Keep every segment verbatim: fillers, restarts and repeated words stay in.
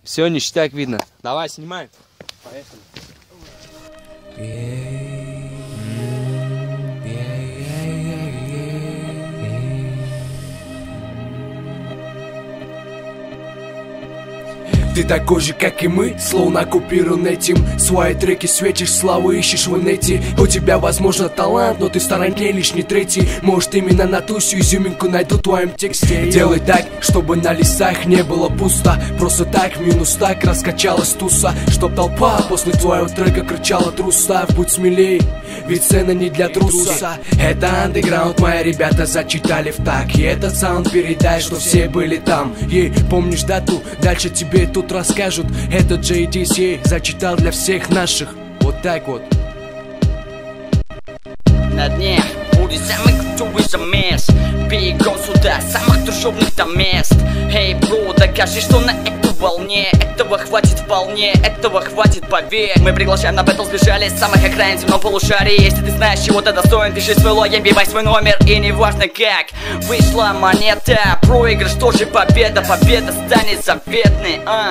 Все, ништяк видно. Давай, снимай. Поехали. Ты такой же, как и мы, словно купирован этим. Свои треки светишь, славу ищешь в инете. У тебя, возможно, талант, но ты в стороне лишний третий. Может, именно на ту всю изюминку найду в твоем тексте. Делай так, чтобы на листах не было пусто. Просто так, минус так, раскачалась туса. Чтоб толпа после твоего трека кричала: труса, будь смелей, ведь сцена не для труса. Это андеграунд, мои ребята зачитали в так. И этот саунд передай, что все были там. И помнишь дату, дальше тебе тут расскажут. Этот джей ди си зачитал для всех наших. Вот так вот. На дне будет самый крутой замес. Бегом сюда, самых трущобных там мест. Эй, бро, докажи, что на этой волне. Этого хватит вполне, этого хватит, поверь. Мы приглашаем на бэтл, сбежали с самых окраин земном полушарии. Если ты знаешь, чего ты достоин, пиши свой логин, бивай свой номер. И неважно как вышла монета, проигрыш тоже победа. Победа станет заветной, а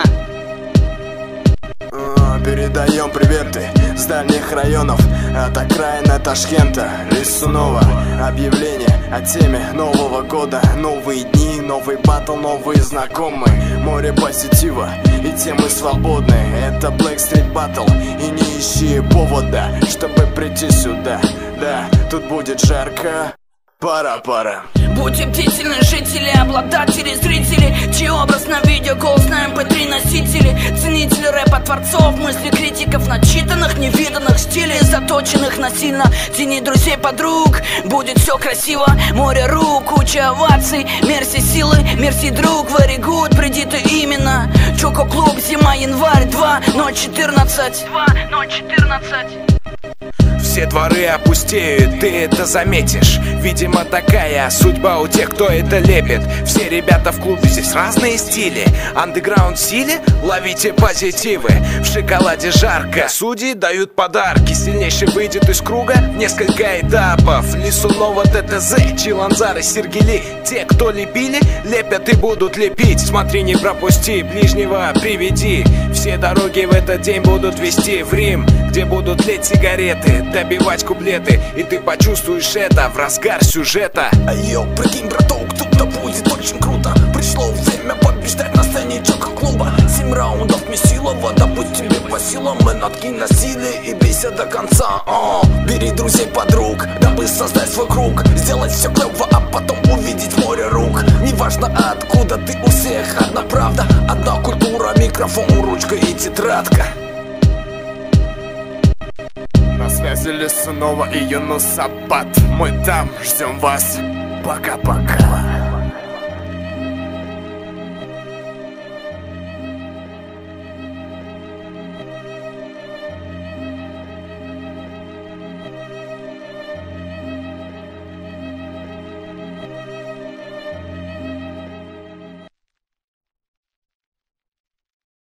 Передаем приветы с дальних районов, от окраина Ташкента, Лисунова. Объявление о теме Нового года. Новые дни, новый батл, новые знакомые. Море позитива и темы свободны. Это Black Street Battle, и не ищи повода, чтобы прийти сюда. Да, тут будет жарко. Пара-пара. Будьте бдительны, жители, обладатели, зрители, чей образ на видео, голос на эм пэ три носители. Ценители рэпа творцов, мысли критиков, начитанных, невиданных стилей, заточенных насильно. Тени друзей, подруг, будет все красиво. Море рук, куча оваций, мерси силы, мерси друг, very good, приди ты именно. Чоко-клуб, зима, январь, два ноль четырнадцать два ноль четырнадцать. Все дворы опустеют, ты это заметишь. Видимо, такая судьба у тех, кто это лепит. Все ребята в клубе, здесь разные стили. Андеграунд в силе, ловите позитивы. В шоколаде жарко, судьи дают подарки. Сильнейший выйдет из круга, несколько этапов. Лисунова, тэ тэ зэ, Чиланзары, Сергели. Те, кто лепили, лепят и будут лепить. Смотри, не пропусти, ближнего приведи. Все дороги в этот день будут вести в Рим, где будут лить сигареты, добивать куплеты. И ты почувствуешь это в разгар сюжета. Йо, прикинь, браток, тут-то будет очень круто. Пришло время побеждать на сцене Чоко-клуба. Семь раундов Месилова, да пусть тебе по силам. Мы надкинь на силе и бейся до конца. О, бери друзей, подруг, дабы создать свой круг. Сделать все клево, а потом увидеть море рук. Неважно откуда ты, у всех одна правда, одна культура, микрофон, ручка и тетрадка. На связи Лисунова и Юнус Аббат. Мы там, ждем вас. Пока-пока.